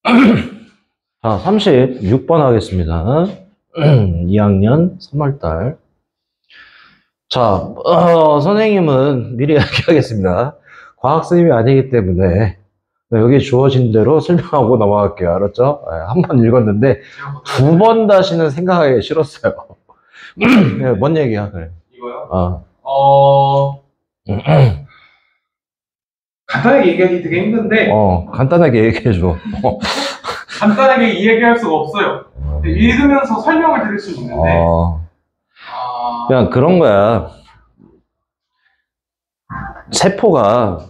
자, 36번 하겠습니다. 2학년 3월달. 자, 선생님은 미리 이야기하겠습니다. 과학 선생님이 아니기 때문에 여기 주어진 대로 설명하고 넘어갈게요. 알았죠? 한 번 읽었는데 두 번 다시는 생각하기 싫었어요. 뭔 얘기야? 그래. 이거요? 간단하게 얘기하기 되게 힘든데 간단하게 얘기해줘. 간단하게 이야기할 수가 없어요. 읽으면서 설명을 드릴 수 있는데 그냥 그런 거야. 세포가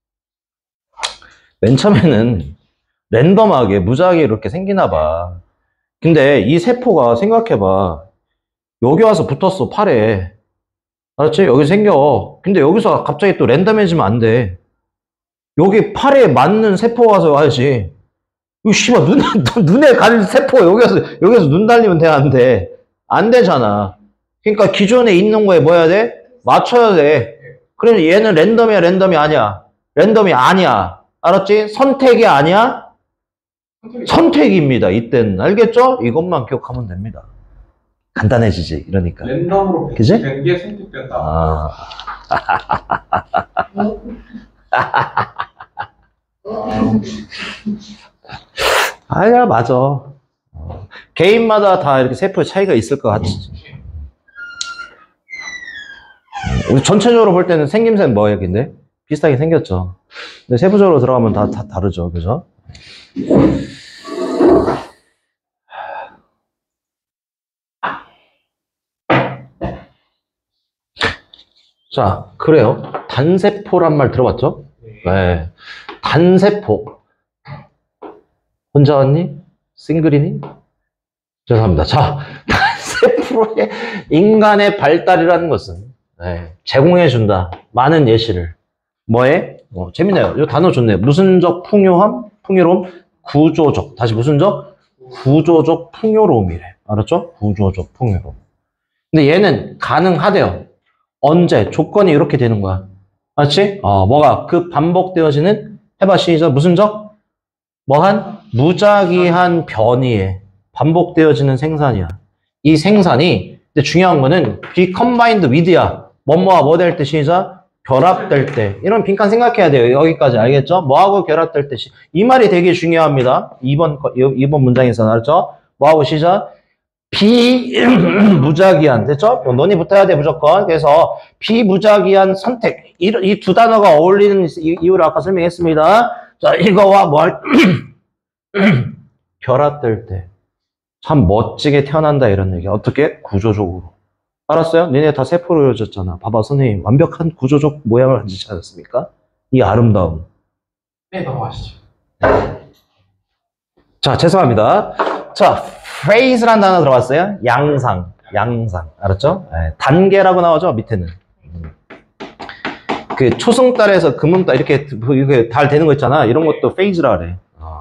맨 처음에는 랜덤하게 무작위로 이렇게 생기나 봐. 근데 이 세포가 생각해봐. 여기 와서 붙었어, 팔에. 알았지? 여기 생겨. 근데 여기서 갑자기 또 랜덤해지면 안 돼. 여기 팔에 맞는 세포가 와서 와야지. 이거 씨발 눈에 가는 세포가 여기서 눈 달리면 돼, 안 돼? 안 되잖아. 그러니까 기존에 있는 거에 뭐 해야 돼? 맞춰야 돼. 그러면 얘는 랜덤이야, 랜덤이 아니야? 랜덤이 아니야. 알았지? 선택이 아니야? 선택입니다. 이때는. 알겠죠? 이것만 기억하면 됩니다. 간단해지지, 이러니까. 랜덤으로 된 게 선택된다. 아니야, 맞아. 개인마다 다 이렇게 세포의 차이가 있을 것 같지. 우리 전체적으로 볼 때는 생김새는 뭐예요, 근데? 비슷하게 생겼죠. 근데 세부적으로 들어가면 다 다르죠, 그죠? 자, 그래요. 단세포란 말 들어봤죠? 네. 단세포. 혼자 왔니? 싱글이니? 죄송합니다. 자, 단세포의 인간의 발달이라는 것은 제공해준다. 많은 예시를. 뭐에? 재밌네요. 이 단어 좋네요. 무슨적 풍요함? 풍요로움? 구조적. 다시 무슨적? 구조적 풍요로움이래. 알았죠? 구조적 풍요로움. 근데 얘는 가능하대요. 언제? 조건이 이렇게 되는 거야. 맞지? 뭐가? 그 반복되어지는, 해봐, 시작. 무슨적? 뭐한? 무작위한 변이에 반복되어지는 생산이야. 이 생산이, 근데 중요한 거는 be combined with야. 뭐뭐와 뭐 될 때 시작? 결합될 때. 이런 빈칸 생각해야 돼요. 여기까지 알겠죠? 뭐하고 결합될 때 이 말이 되게 중요합니다. 2번 문장에서 알았죠? 뭐하고 시작? 비무작위한. 됐죠? 논이 붙어야 돼, 무조건. 그래서 비무작위한 선택. 이 두 단어가 어울리는 이유를 아까 설명했습니다. 자, 이거와 뭘 결합될 때 참 멋지게 태어난다, 이런 얘기. 어떻게? 구조적으로. 알았어요? 니네 다 세포로 이루어졌잖아. 봐봐, 선생님. 완벽한 구조적 모양을 가지지 않았습니까? 이 아름다움. 네, 넘어가시죠. 자, 죄송합니다. 자, phrase라는 단어 들어봤어요? 양상. 알았죠? 단계라고 나오죠? 밑에는. 그 초승달에서 금음달 이렇게 달 되는 거 있잖아. 이런 것도 phase라 그래.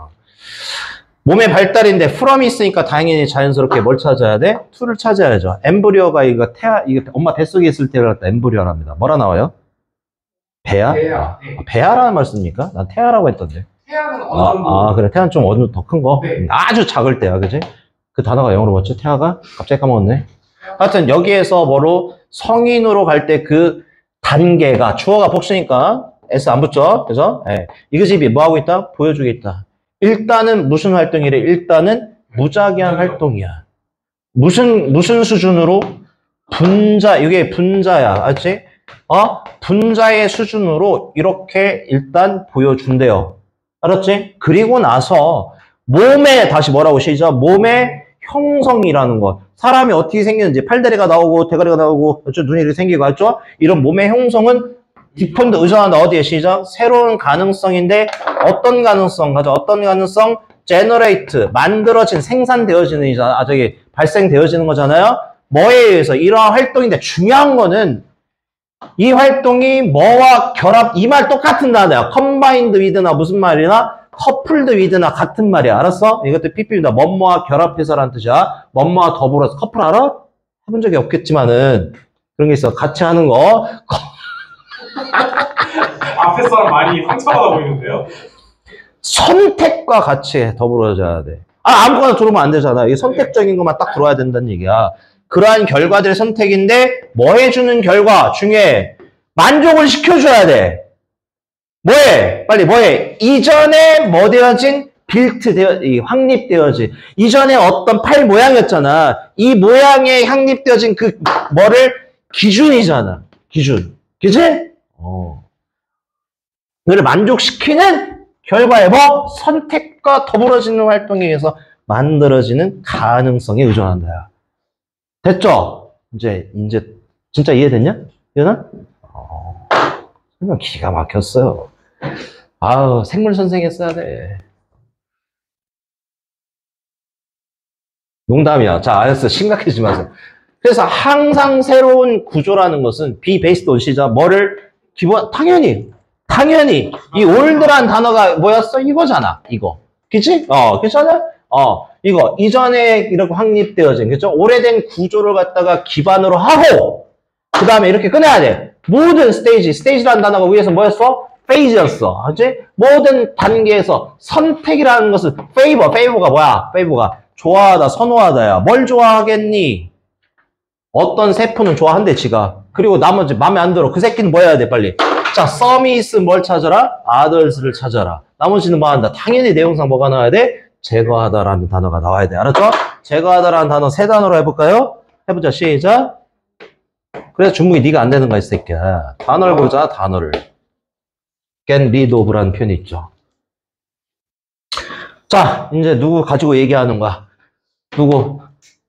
몸의 발달인데 from이 있으니까 당연히 자연스럽게 뭘 찾아야 돼? to를 찾아야죠. 엠브리오가 이거 엄마 뱃속에 있을 때를 갖다 엠브리오랍니다. 뭐라 나와요? 배아? 배아라는 말 씁니까? 난 태아라고 했던데. 태아는 어느 정도? 그래. 태아는 좀 어느 더 큰 거? 네. 아주 작을 때야, 그지? 그 단어가 영어로 뭐죠? 태아가? 갑자기 까먹었네. 하여튼 여기에서 뭐로 성인으로 갈 때 그 단계가 주어가 복수니까 S 안 붙죠? 그죠? 이것이 뭐 하고 있다? 보여주겠다. 일단은 무슨 활동이래? 일단은 무작위한 활동이야. 무슨 수준으로? 이게 분자야. 알지? 분자의 수준으로 이렇게 일단 보여준대요. 알았지? 그리고 나서 다시 뭐라고 시작? 몸의 형성이라는 것. 사람이 어떻게 생기는지 팔다리가 나오고 대가리가 나오고 눈이 이렇게 생기고 알죠? 이런 몸의 형성은 디펜드 의존한다. 어디에 시작? 새로운 가능성인데 어떤 가능성? 어떤 가능성? generate 만들어진 생산되어지는 발생되어지는 거잖아요. 뭐에 의해서 이러한 활동인데 중요한 거는 이 활동이 뭐와 결합 이 말 똑같은 단어야. combined with나 무슨 말이나 coupled with나 같은 말이야. 알았어? 이것도 PP입니다. 뭐뭐와 결합해서라는 뜻이야. 뭐뭐와 더불어서 커플 알아? 해본 적이 없겠지만은 그런 게 있어. 같이 하는 거. 앞에 사람 많이 상처받아 보이는데요? 선택과 같이 더불어져야 돼. 아무거나 들어오면 안 되잖아. 이게 선택적인 것만 딱 들어와야 된다는 얘기야. 그러한 결과들의 선택인데 뭐 해주는 결과 중에 만족을 시켜줘야 돼. 뭐해? 빨리 뭐해? 이전에 뭐 되어진 확립되어진 이전에 어떤 팔 모양이었잖아. 이 모양에 확립되어진 그 뭐를 기준이잖아. 기준. 그치? 그를 만족시키는 결과에 뭐? 선택과 더불어지는 활동에 의해서 만들어지는 가능성에 의존한다. 됐죠? 이제 진짜 이해됐냐? 이해나? 설명 기가 막혔어요. 아우, 생물 선생 했어야 돼. 농담이야. 자, 알았어. 심각해지지 마세요. 그래서 항상 새로운 구조라는 것은 be based on C자. 뭐를 당연히 이 올드란 단어가 뭐였어? 이거잖아. 이거. 그치? 괜찮아? 이거 이전에 이렇게 확립되어진 그죠? 오래된 구조를 갖다가 기반으로 하고 그 다음에 이렇게 끊어야 돼. 모든 스테이지라는 단어가 위에서 뭐였어? 페이지였어. 그치? 모든 단계에서 선택이라는 것은 페이버가 뭐야? 페이버가 좋아하다, 선호하다야. 뭘 좋아하겠니? 어떤 세포는 좋아한대, 지가. 그리고 나머지 마음에 안 들어. 그 새끼는 뭐 해야 돼, 빨리? 자, 썸이 있으면 뭘 찾아라? others를 찾아라. 나머지는 뭐 한다? 당연히 내용상 뭐가 나와야 돼? 제거하다라는 단어가 나와야 돼. 알았죠? 제거하다라는 단어 세 단어로 해볼까요? 해보자, 시작. 그래서 중국이 네가 안 되는 거야, 이 새끼야. 단어를 보자, 단어를. get rid of라는 표현이 있죠. 자, 이제 누구 가지고 얘기하는 거야? 누구?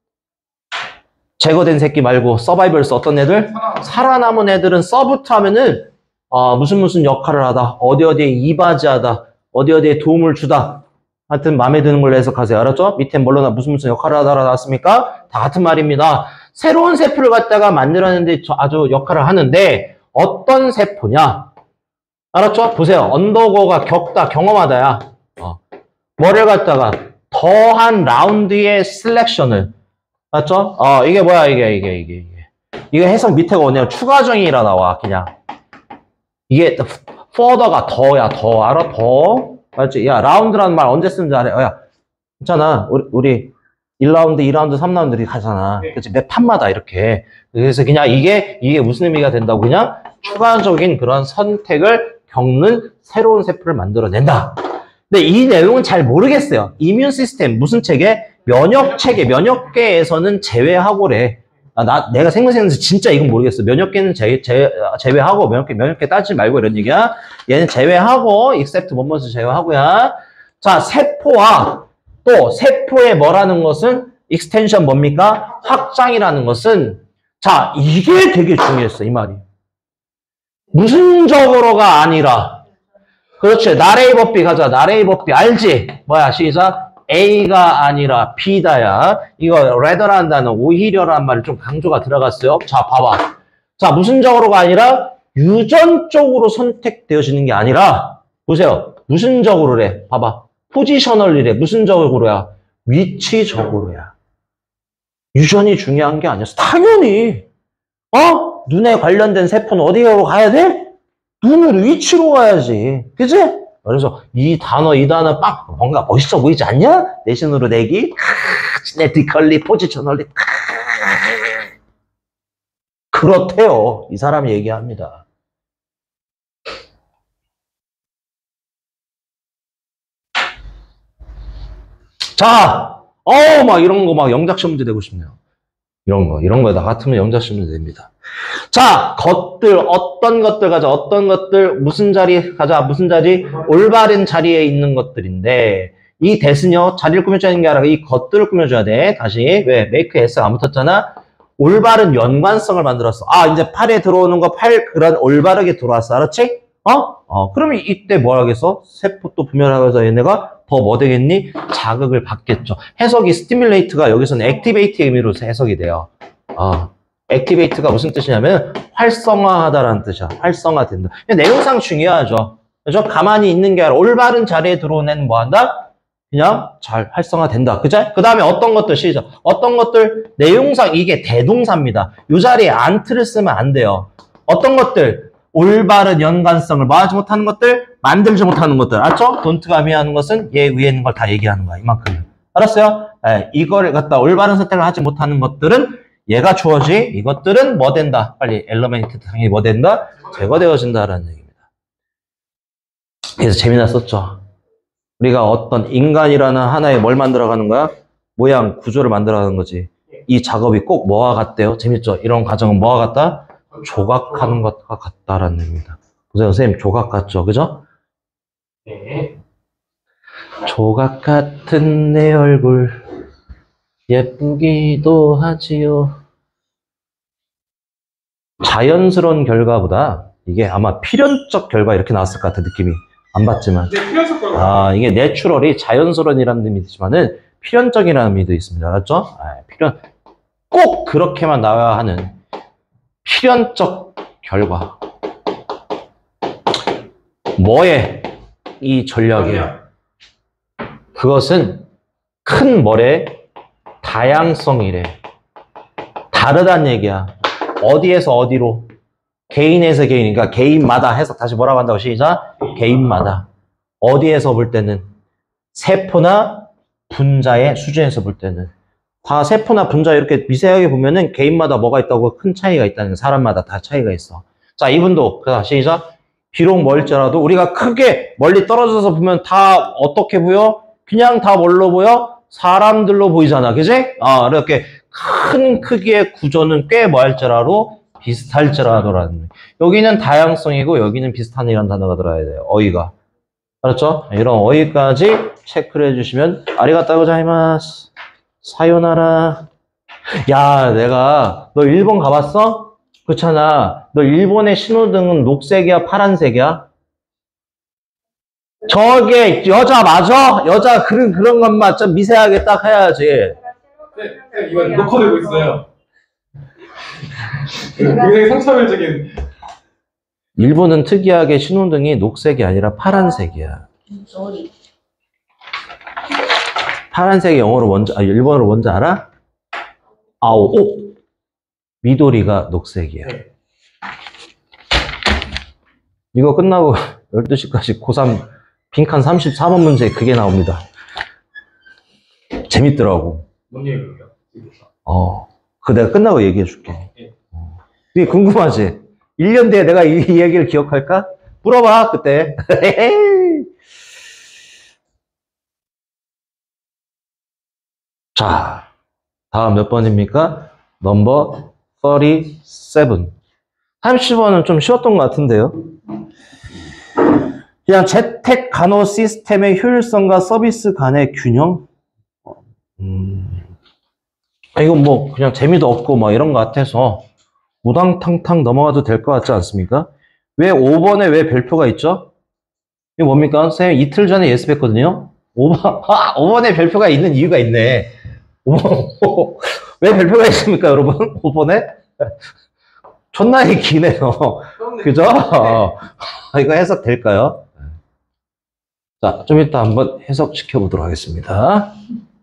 제거된 새끼 말고 서바이벌스 어떤 애들? 살아남은 애들은 서부터 하면은 무슨 역할을 하다, 어디에 이바지하다, 어디에 도움을 주다. 하여튼 마음에 드는 걸로 해석하세요. 알았죠? 밑에 뭘로 무슨 역할을 하다라 나왔습니까? 다 같은 말입니다. 새로운 세포를 갖다가 만들었는데 아주 역할을 하는데 어떤 세포냐? 알았죠? 보세요. 언더고가 겪다, 경험하다야. 뭐를 갖다가 더한 라운드의 셀렉션을. 맞죠? 이게 뭐야, 이게 해석 밑에가 뭐냐? 추가정이라 나와, 그냥. 이게, further가 더야, 더. 알아? 더. 맞지? 야, 라운드라는 말 언제 쓰는지 알아? 야, 있잖아. 우리 1라운드, 2라운드, 3라운드 이렇게 가잖아. 그치? 매 판마다 이렇게. 그래서 그냥 이게 무슨 의미가 된다고? 그냥 추가적인 그런 선택을 겪는 새로운 세포를 만들어낸다. 근데 이 내용은 잘 모르겠어요. 이뮨 시스템, 무슨 체계? 면역계에서는 제외하고래. 내가 생각해서 진짜 이건 모르겠어. 면역계는 제외하고, 면역계 따지지 말고 이런 얘기야. 얘는 제외하고, except 뭐뭐서 제외하고야. 자, 세포와 또 세포의 뭐라는 것은 extension 뭡니까? 확장이라는 것은 자, 이게 되게 중요했어, 이 말이. 무슨적으로가 아니라. 그렇지. 나레이 법비 가자. 나레이 법비 알지? 뭐야, 시작. A가 아니라 B다야. 이거 rather라는 단어, 오히려라는 말이 좀 강조가 들어갔어요. 자, 봐봐. 자, 무슨적으로가 아니라 유전적으로 선택되어지는 게 아니라 보세요. 무슨적으로래. 봐봐. 포지셔널리래. 무슨적으로야? 위치적으로야. 유전이 중요한 게 아니었어. 당연히. 눈에 관련된 세포는 어디로 가야 돼? 눈으로 위치로 가야지. 그치? 그래서 이 단어 막 뭔가 멋있어 보이지 않냐? 내신으로 내기. 지네티컬리, 포지셔널리. 그렇대요. 이 사람이 얘기합니다. 자, 막 이런 거 막 영작시험 문제 되고 싶네요. 이런 거 나 같으면 영작시험 문제 됩니다. 자, 어떤 것들 가자. 어떤 것들, 무슨 자리 가자. 무슨 자리? 올바른 자리에 있는 것들인데, 이 대신요, 자리를 꾸며줘야 게 아니라 이 것들을 꾸며줘야 돼. 다시. 왜? make S가 안 붙었잖아? 올바른 연관성을 만들었어. 이제 팔에 들어오는 거, 그런 올바르게 들어왔어. 알았지? 그러면 이때 뭐 하겠어? 세포 또 분열하면서 얘네가 더 뭐 되겠니? 자극을 받겠죠. 해석이 스티뮬레이트가 여기서는 액티베이트 의미로 해석이 돼요. 액티베이트가 무슨 뜻이냐면 활성화하다라는 뜻이야. 활성화된다. 내용상 중요하죠. 그죠? 가만히 있는 게 아니라 올바른 자리에 들어온 애는 뭐 한다? 그냥 잘 활성화된다. 그죠? 그 다음에 어떤 것들 시작. 어떤 것들 내용상 이게 대동사입니다. 이 자리에 안트를 쓰면 안 돼요. 어떤 것들 올바른 연관성을 뭐 하지 못하는 것들? 만들지 못하는 것들. 알았죠? don't가 의미하는 것은 얘 위에 있는 걸 다 얘기하는 거야. 이만큼. 알았어요? 예, 이거를 갖다 올바른 선택을 하지 못하는 것들은 얘가 주어지, 이것들은 뭐 된다? 빨리 엘러멘트 당연히 뭐 된다? 제거되어진다라는 얘기입니다. 그래서 재미났었죠. 우리가 어떤 인간이라는 하나의 뭘 만들어가는 거야? 모양, 구조를 만들어가는 거지. 이 작업이 꼭 뭐와 같대요? 재밌죠? 이런 과정은 뭐와 같다? 조각하는 것과 같다라는 얘기입니다. 보세요, 선생님, 조각 같죠? 그죠? 네. 조각 같은 내 얼굴 예쁘기도 하지요. 자연스러운 결과보다 이게 아마 필연적 결과 이렇게 나왔을 것 같은 느낌이 안 받지만 네, 필연적 결과. 이게 내추럴이 자연스러운이라는 의미지만은 필연적이라는 의미도 있습니다. 알았죠? 필연 꼭 그렇게만 나와야 하는 필연적 결과. 뭐에 이 전략이에요? 그것은 큰 뭐래? 다양성이래. 다르다는 얘기야. 어디에서 어디로? 개인에서 개인. 그러니까 개인마다 해석 다시 뭐라고 한다고 시작? 개인마다. 어디에서 볼 때는? 세포나 분자의 수준에서 볼 때는. 다 세포나 분자 이렇게 미세하게 보면은 개인마다 뭐가 있다고 큰 차이가 있다는 거. 사람마다 다 차이가 있어. 자, 이분도 시작. 비록 멀지라도 우리가 크게 멀리 떨어져서 보면 다 어떻게 보여? 그냥 다 뭘로 보여? 사람들로 보이잖아. 그지? 이렇게 큰 크기의 구조는 꽤 뭐 할지라도 비슷할지라도라는. 여기는 다양성이고 여기는 비슷한이라는 단어가 들어야 돼요. 어이가. 알았죠? 이런 어이까지 체크를 해주시면 아리가또 고자이마스. 사요나라. 야, 너 일본 가봤어? 그렇잖아. 너 일본의 신호등은 녹색이야, 파란색이야? 저게 여자 맞아? 여자 그런 것만 좀 미세하게 딱 해야지. 네, 이거 녹화되고 있어요. 굉장히 상처적인. 일본은 특이하게 신호등이 녹색이 아니라 파란색이야. 파란색이 영어로 뭔지, 일본어로 뭔지 알아? 오! 미도리가 녹색이야. 이거 끝나고 12시까지 고3 빈칸 34번 문제 그게 나옵니다. 재밌더라고. 뭔 얘기예요? 내가 끝나고 얘기해 줄게. 이게 궁금하지? 1년 뒤에 내가 이 얘기를 기억할까? 물어봐, 그때. 자, 다음 몇 번입니까? 넘버 37. 30번은 좀 쉬웠던 것 같은데요. 그냥 재택 간호 시스템의 효율성과 서비스 간의 균형? 이건 뭐 그냥 재미도 없고 뭐 이런 것 같아서 우당탕탕 넘어가도 될 것 같지 않습니까? 왜 5번에 왜 별표가 있죠? 이게 뭡니까? 선생님 이틀 전에 예습했거든요. 5번에 별표가 있는 이유가 있네. 5번, 왜 별표가 있습니까, 여러분? 5번에? 존나게 기네요. 그죠? 이거 해석 될까요? 자, 좀 이따 한번 해석 시켜보도록 하겠습니다.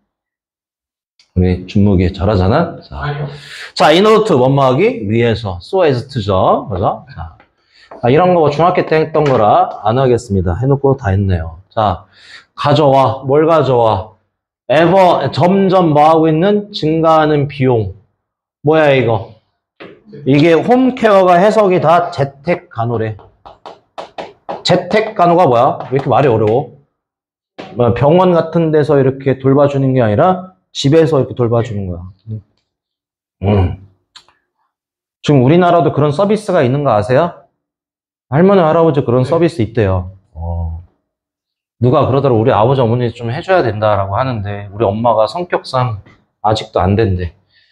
우리 준목이 잘하잖아. 자, 인어노트 원마하기 위에서 so as to죠. 그죠? 자, 이런 거 중학교 때 했던 거라 안 하겠습니다. 해놓고 다 했네요. 자, 가져와. 뭘 가져와? 점점 뭐 하고 있는? 증가하는 비용. 뭐야, 이거? 이게 홈케어가 해석이 다 재택 간호래. 재택 간호가 뭐야? 왜 이렇게 말이 어려워? 병원 같은 데서 이렇게 돌봐주는 게 아니라 집에서 이렇게 돌봐주는 거야. 지금 우리나라도 그런 서비스가 있는 거 아세요? 할머니, 할아버지 그런 서비스 있대요. 누가 그러더라고. 우리 아버지, 어머니 좀 해줘야 된다라고 하는데 우리 엄마가 성격상 아직도 안 된대.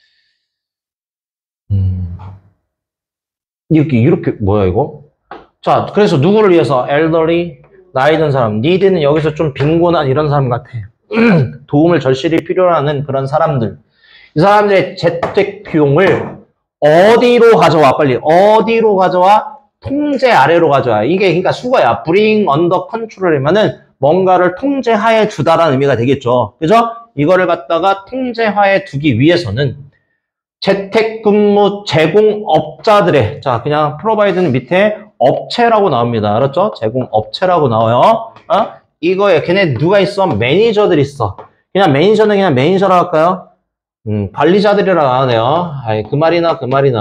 이렇게 뭐야 이거? 자, 그래서 누구를 위해서? elderly, 나이 든 사람. need는 여기서 좀 빈곤한 이런 사람 같아. 도움을 절실히 필요로 하는 그런 사람들. 이 사람들의 재택 비용을 어디로 가져와? 빨리 어디로 가져와? 통제 아래로 가져와. 이게 그러니까 수거야. bring under control이면은 뭔가를 통제하에 두다라는 의미가 되겠죠. 그죠? 이거를 갖다가 통제하에 두기 위해서는 재택근무 제공업자들의, 자, 그냥 프로바이드는 밑에 제공업체라고 나옵니다. 알았죠? 제공업체라고 나와요. 이거에 걔네 누가 있어? 매니저들 있어. 그냥 매니저는 그냥 매니저라고 할까요? 관리자들이라고 하네요. 그 말이나.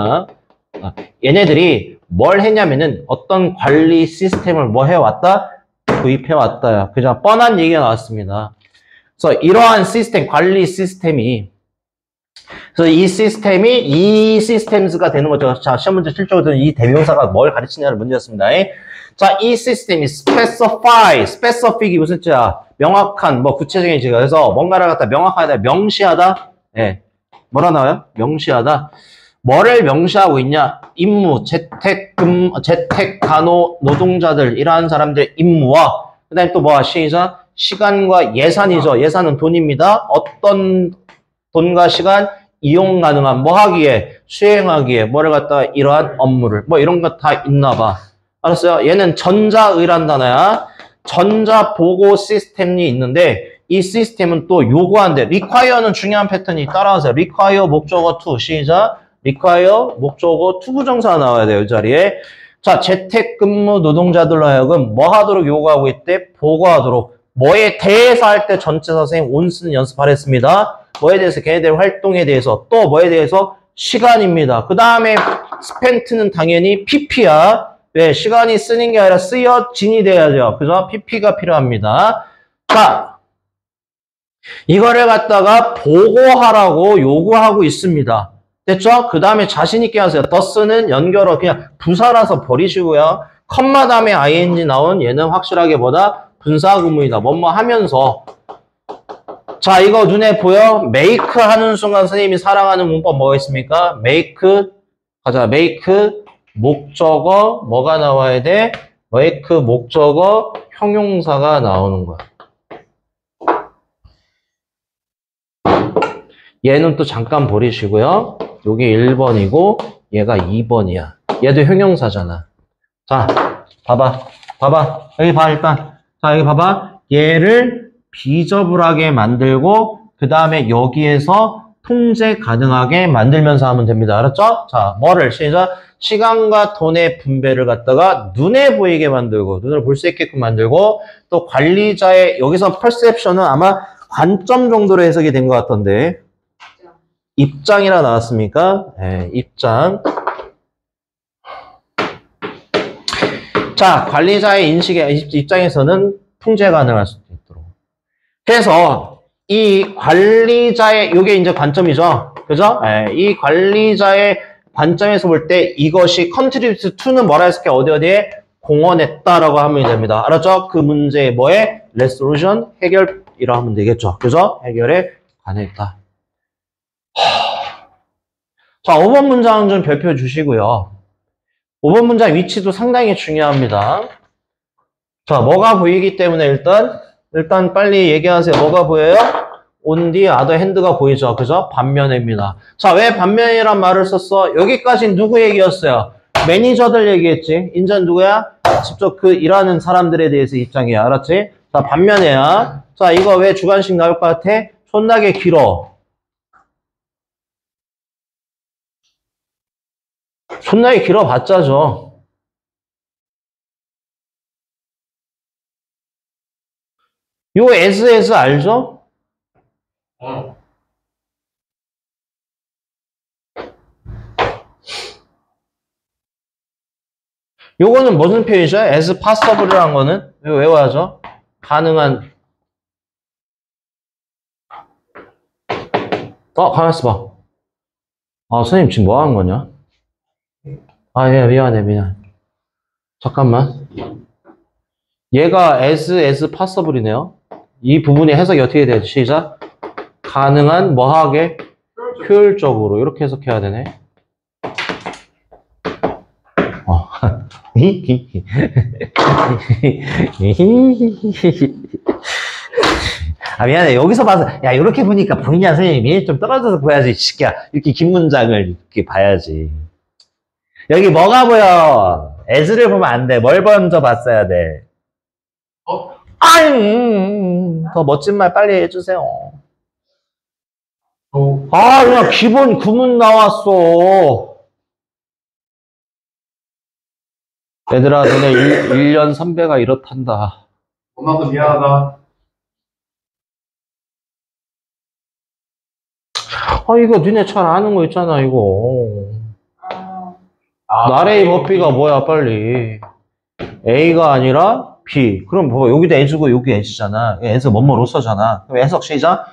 얘네들이 뭘 했냐면은 어떤 관리 시스템을 뭐 해왔다? 도입해왔다. 그죠? 뻔한 얘기가 나왔습니다. 그래서 이러한 시스템, 관리 시스템이 그래서 이 시스템이 이 시스템즈가 되는 거죠. 자, 시험 문제 실적으로 이 대명사가 뭘 가르치냐는 문제였습니다. 자, 이 시스템이 specific이 무슨 뜻이야? 명확한, 뭐 구체적인 지가 그래서 뭔가를 갖다 명확하다, 명시하다. 예. 뭐라 나와요? 명시하다. 뭐를 명시하고 있냐? 임무, 재택 간호 노동자들 이러한 사람들의 임무와 그다음에 또 뭐야? 시작. 시간과 예산이죠. 예산은 돈입니다. 어떤 돈과 시간 이용 가능한 뭐 하기에 수행하기에 뭐를 갖다가 이러한 업무를 뭐 이런 거 다 있나 봐. 알았어요? 얘는 전자의란 단어야. 전자 보고 시스템이 있는데 이 시스템은 또 요구한대. require는 중요한 패턴이 따라하세요. require 목적어 to 시작. require 목적어 to 부정사 나와야 돼요. 이 자리에. 자, 재택근무 노동자들로 하여금 뭐 하도록 요구하고 있대? 보고하도록. 뭐에 대해서 할 때 전체사 선생님 온쓰는 연습하랬습니다. 뭐에 대해서 걔네들 활동에 대해서 또 뭐에 대해서 시간입니다. 그 다음에 스펜트는 당연히 pp야. 왜? 시간이 쓰는 게 아니라 쓰여진이 돼야죠. 그죠? pp가 필요합니다. 자, 이거를 갖다가 보고하라고 요구하고 있습니다. 됐죠? 그 다음에 자신있게 하세요. 더스는 연결어 그냥 부사라서 버리시고요. 컴마 다음에 ing 나온 얘는 확실하게 뭐다? 분사구문이다. 뭐뭐 하면서. 자, 이거 눈에 보여? make 하는 순간 선생님이 사랑하는 문법 뭐가 있습니까? make, 가자. make, 목적어, 뭐가 나와야 돼? make, 목적어, 형용사가 나오는 거야. 얘는 또 잠깐 버리시고요. 요게 1번이고 얘가 2번이야. 얘도 형용사잖아. 자, 봐봐. 여기 봐, 일단. 자, 여기 봐봐. 얘를 비저블하게 만들고 그 다음에 여기에서 통제 가능하게 만들면서 하면 됩니다. 알았죠? 자, 뭐를 시작. 시간과 돈의 분배를 갖다가 눈에 보이게 만들고 눈을 볼 수 있게끔 만들고 또 관리자의 여기서 perception은 아마 관점 정도로 해석이 된 것 같던데 입장이라 나왔습니까? 네, 입장. 자, 관리자의 인식의 입장에서는 통제 가능할 수도 있도록. 그래서 이 관리자의 이게 이제 관점이죠. 그죠? 네, 이 관리자의 관점에서 볼 때 이것이 contribute to는 뭐라 했을게? 어디에 공헌했다라고 하면 됩니다. 알았죠? 그 문제의 뭐에 resolution 해결이라 하면 되겠죠. 그죠? 해결에 관했다. 자, 5번 문장 좀 별표 주시고요. 5번 문장 위치도 상당히 중요합니다. 자, 뭐가 보이기 때문에 일단 빨리 얘기하세요. 뭐가 보여요? on the other hand가 보이죠. 그죠? 반면입니다. 자, 왜 반면이란 말을 썼어? 여기까지는 누구 얘기였어요? 매니저들 얘기했지. 인전 누구야? 직접 그 일하는 사람들에 대해서 입장이야. 알았지? 자, 반면이야. 자, 이거 왜 주관식 나올 것 같아? 존나게 길어. 존나게 길어봤자죠. 요 as 알죠? 요거는 무슨 표현이죠? as possible이라는 거는 이거 외워야죠. 가능한. 가만있어 봐. 선생님 지금 뭐 하는 거냐? 예, 미안해. 잠깐만. 얘가 as possible이네요. 이 부분이 해석이 어떻게 돼야지? 시작. 가능한 뭐하게? 효율적으로. 이렇게 해석해야 되네. 미안해. 여기서 봐서, 야, 이렇게 보니까 보이냐, 선생님이? 좀 떨어져서 보야지, 이 새끼야. 이렇게 긴 문장을 이렇게 봐야지. 여기 뭐가 보여? as를 보면 안 돼. 뭘 먼저 봤어야 돼? 더 멋진 말 빨리 해주세요. 그냥 기본 구문 나왔어. 얘들아, 너네 1년 선배가 이렇단다. 엄마도 미안하다. 이거 니네 잘 아는 거 있잖아, 이거. 나레이 법비가 뭐야, 빨리. A가 아니라 B. 그럼 뭐, 여기도 S고 여기 S잖아. S 뭐뭐로서잖아. 그럼 해석 시작.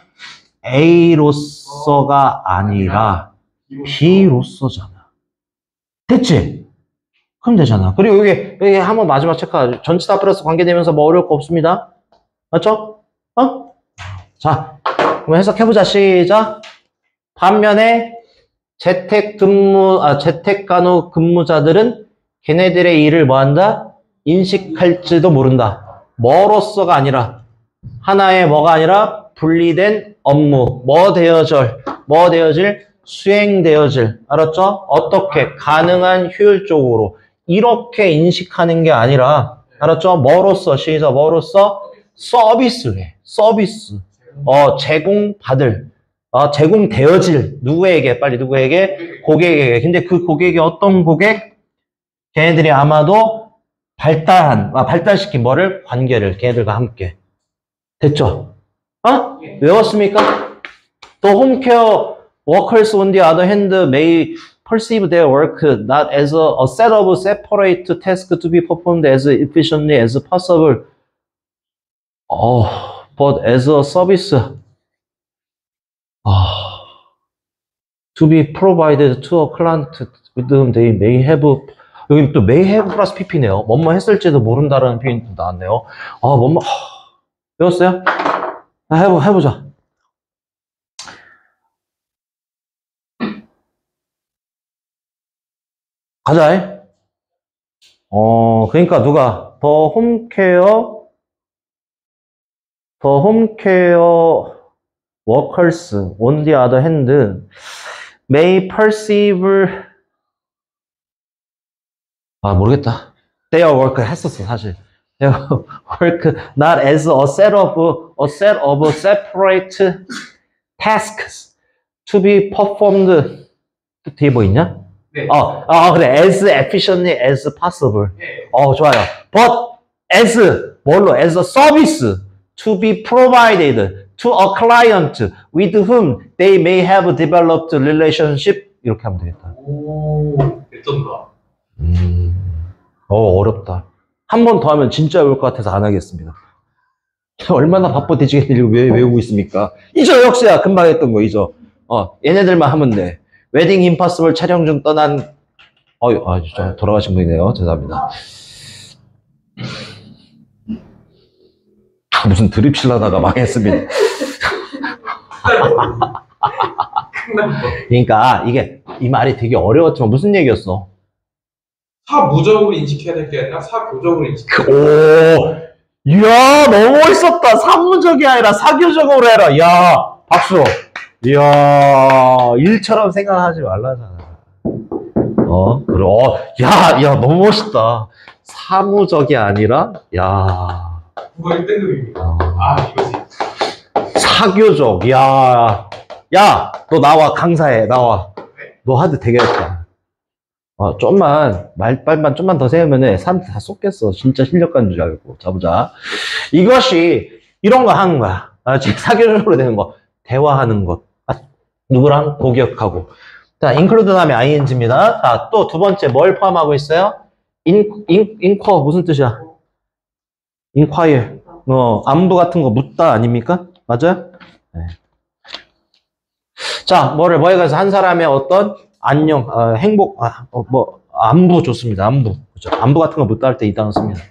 A로서가 아니라 B로서잖아. 됐지? 그럼 되잖아. 그리고 여기 한번 마지막 체크하자. 전치사 플러스 관계되면서 뭐 어려울 거 없습니다. 맞죠? 자, 그럼 해석해보자. 시작. 반면에 재택간호 근무자들은 걔네들의 일을 뭐 한다? 인식할지도 모른다. 뭐로서가 아니라 하나의 뭐가 아니라 분리된 업무. 뭐 되어질? 수행되어질. 알았죠? 어떻게? 가능한 효율적으로. 이렇게 인식하는 게 아니라, 알았죠? 뭐로서? 시작. 뭐로서? 서비스래. 서비스. 제공받을. 제공되어질. 누구에게? 빨리 누구에게? 고객에게. 근데 그 고객이 어떤 고객? 걔네들이 아마도 발달시킨 뭐를? 관계를. 걔네들과 함께. 됐죠? 외웠습니까? 또 홈케어 workers on the other hand may perceive their work not as a set of separate tasks to be performed as efficiently as possible, but as a service to be provided to a client with whom they may have. 여기 또 may have 플러스 pp네요. 뭐뭐 했을지도 모른다라는 표현이 또 나왔네요. 외웠어요? 해보자. 가자. 그러니까 누가 더 홈케어 workers on the other hand may perceive 모르겠다. their work 했었어 사실. their work not as a set of separate tasks to be performed. 뒤에 뭐 있냐? 네. 그래. as efficiently as possible. 네. 좋아요. But as 뭘로? as a service to be provided to a client with whom they may have developed relationship. 이렇게 하면 되겠다. 오, 어쩐다. 어렵다. 한 번 더 하면 진짜 어려울 것 같아서 안 하겠습니다. 얼마나 바빠 뒤지겠는지 왜 외우고 있습니까? 이저 역시야. 금방 했던 거 이저. 얘네들만 하면 돼. 웨딩 임파서블 촬영 중 떠난 진짜 돌아가신 분이네요. 죄송합니다. 무슨 드립 칠라다가 망했습니다. 그러니까 이게 이 말이 되게 어려웠지만 무슨 얘기였어? 사무적으로 인식해야 될 게 아니라 사교적으로 인식해야 이야 너무 멋있었다. 사무적이 아니라 사교적으로 해라. 야 박수. 이야, 일처럼 생각하지 말라잖아. 그래. 야, 너무 멋있다. 사무적이 아니라, 야. 그거 1등급입니다. 이거지. 사교적, 야, 너 나와, 강사해, 나와. 너 하도 되겠다. 좀만, 말빨만 좀만 더 세우면은 사람들 다 쏟겠어. 진짜 실력가인 줄 알고. 자, 보자. 이것이, 이런 거 하는 거야. 사교적으로 되는 거. 대화하는 것. 누구랑? 고객하고. 자, include 다음에 ing입니다. 자, 또 두 번째 뭘 포함하고 있어요? inquire 무슨 뜻이야? inquire. 안부 같은 거 묻다 아닙니까? 맞아요? 네. 자, 뭐에 가서 한 사람의 어떤 안녕, 행복, 안부 좋습니다. 안부. 그죠? 안부 같은 거 묻다 할 때 이 단어 씁니다.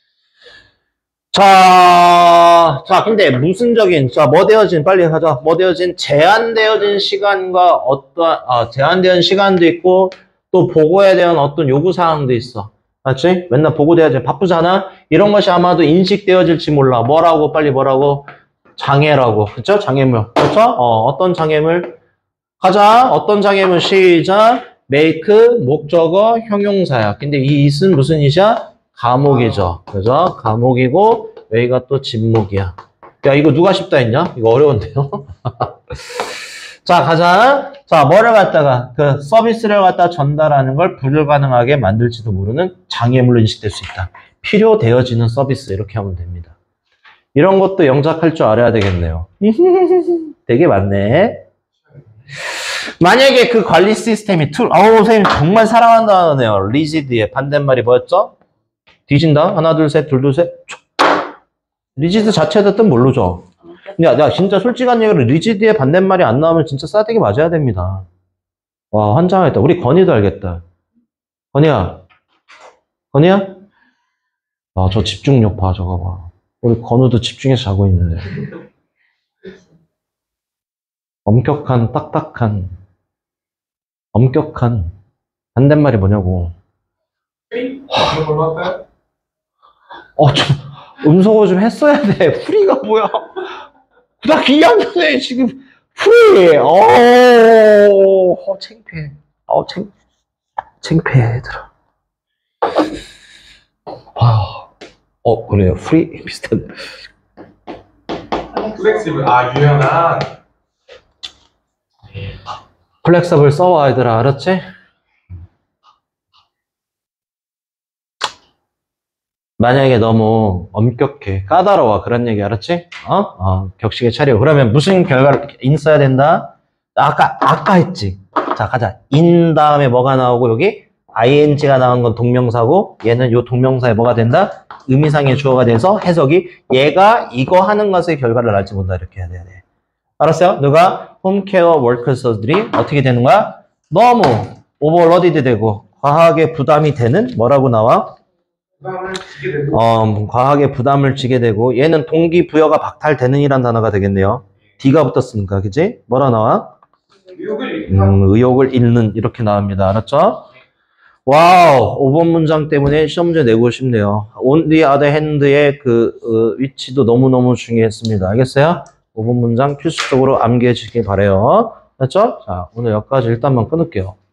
자, 근데 뭐 되어진, 빨리 하자. 뭐 되어진, 제한되어진 시간과 제한되어진 시간도 있고, 또 보고해야 되는 어떤 요구사항도 있어. 맞지? 맨날 보고돼야지. 바쁘잖아? 이런 것이 아마도 인식되어질지 몰라. 뭐라고? 장애라고. 그쵸? 장애물. 그쵸? 어떤 장애물? 가자. 어떤 장애물? 시작. make, 목적어, 형용사야. 근데 이 it은 무슨 it이야? 감옥이죠. 그죠? 감옥이고, 여기가 또 진목이야. 야, 이거 누가 쉽다 했냐? 이거 어려운데요? 자, 가자. 자, 뭐를 갖다가 그 서비스를 갖다 전달하는 걸 불가능하게 만들지도 모르는 장애물로 인식될 수 있다. 필요되어지는 서비스 이렇게 하면 됩니다. 이런 것도 영작할 줄 알아야 되겠네요. 되게 많네. 만약에 그 관리 시스템이 선생님 정말 사랑한다네요. 리지드의 반대말이 뭐였죠? 뒤진다? 하나, 둘, 셋, 둘, 둘, 셋. 리지드 자체의 뜻 모르죠? 야, 진짜 솔직한 얘기로 리지드의 반대말이 안 나오면 진짜 싸대기 맞아야 됩니다. 와, 환장하겠다. 우리 건이도 알겠다. 건이야. 아, 저 집중력 봐, 저거 봐. 우리 건우도 집중해서 자고 있는데. 엄격한, 딱딱한, 엄격한. 반대말이 뭐냐고. 음소거 좀 했어야 돼. 프리가 뭐야. 나 기억나네, 지금. 프리! 창피해. 창피해, 얘들아. 그래요. 프리? 비슷한데. 플렉시블. 유연한. 플렉서블 써와, 얘들아. 알았지? 만약에 너무 엄격해, 까다로워, 그런 얘기 알았지? 격식에 차려. 그러면 무슨 결과를 써야 된다? 아까 했지. 자, 가자. in 다음에 뭐가 나오고, 여기 ing가 나온 건 동명사고, 얘는 요 동명사에 뭐가 된다? 의미상의 주어가 돼서 해석이 얘가 이거 하는 것의 결과를 알지 못한다. 이렇게 해야 돼. 알았어요? 누가? 홈케어 워커스들이 어떻게 되는 거야? 너무 오버로디드 되고, 과하게 부담이 되는 뭐라고 나와? 과하게 부담을 지게 되고, 얘는 동기부여가 박탈되는 이란 단어가 되겠네요. D가 붙었으니까, 그지? 뭐라 나와? 의욕을 잃는, 이렇게 나옵니다. 알았죠? 와우, 5번 문장 때문에 시험 문제 내고 싶네요. On the other hand의 위치도 너무너무 중요했습니다. 알겠어요? 5번 문장 필수적으로 암기해 주시길 바래요. 됐죠? 자, 오늘 여기까지 일단만 끊을게요.